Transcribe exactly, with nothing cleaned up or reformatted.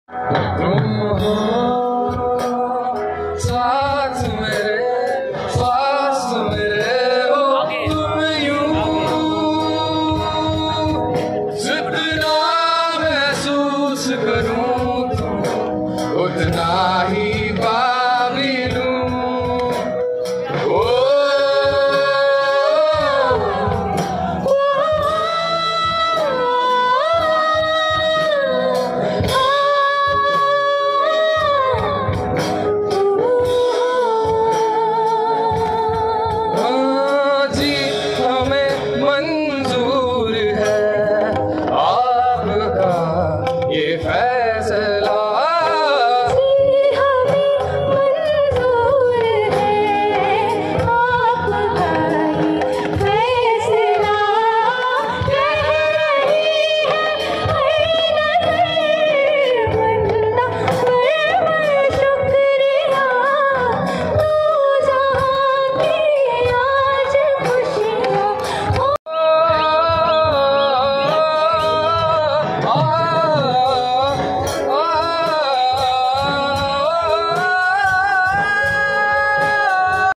तुम हो साथ मेरे, पास मेरे हो तुम यूं, जितना महसूस करूं तुम उतना ही